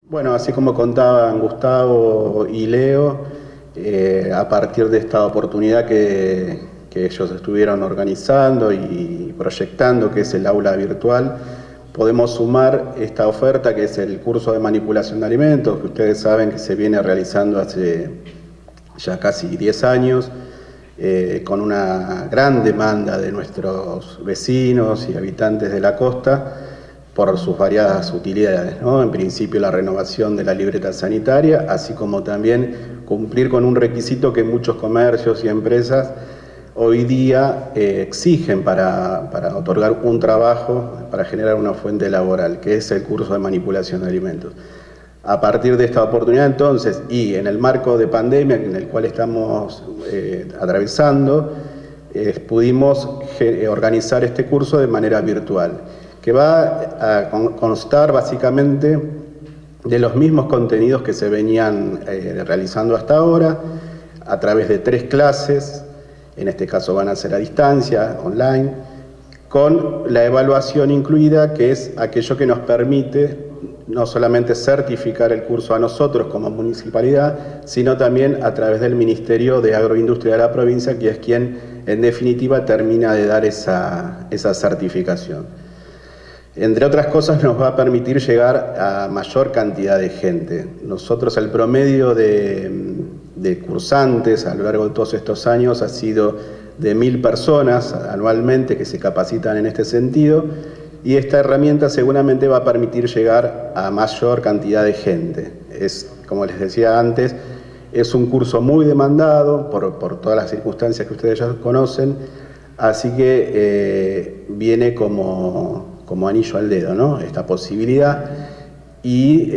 Bueno, así como contaban Gustavo y Leo, a partir de esta oportunidad que ellos estuvieron organizando y proyectando, que es el aula virtual, podemos sumar esta oferta que es el curso de manipulación de alimentos, que ustedes saben que se viene realizando hace ya casi 10 años, con una gran demanda de nuestros vecinos y habitantes de la costa, por sus variadas utilidades, ¿no? En principio la renovación de la libreta sanitaria, así como también cumplir con un requisito que muchos comercios y empresas hoy día exigen para otorgar un trabajo, para generar una fuente laboral, que es el curso de manipulación de alimentos. A partir de esta oportunidad entonces, y en el marco de pandemia en el cual estamos atravesando, pudimos organizar este curso de manera virtual, que va a constar básicamente de los mismos contenidos que se venían realizando hasta ahora, a través de 3 clases, en este caso van a ser a distancia, online, con la evaluación incluida, que es aquello que nos permite no solamente certificar el curso a nosotros como municipalidad, sino también a través del Ministerio de Agroindustria de la provincia, que es quien en definitiva termina de dar esa certificación. Entre otras cosas, nos va a permitir llegar a mayor cantidad de gente. Nosotros, el promedio de cursantes a lo largo de todos estos años ha sido de 1000 personas anualmente que se capacitan en este sentido, y esta herramienta seguramente va a permitir llegar a mayor cantidad de gente. Como les decía antes, es un curso muy demandado por todas las circunstancias que ustedes ya conocen, así que viene como anillo al dedo, ¿no? Esta posibilidad, y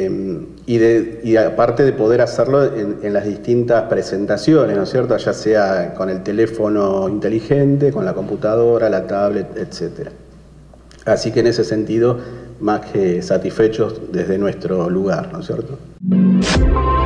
aparte de poder hacerlo en las distintas presentaciones, ¿no es cierto? Ya sea con el teléfono inteligente, con la computadora, la tablet, etc. Así que en ese sentido, más que satisfechos desde nuestro lugar, ¿no es cierto?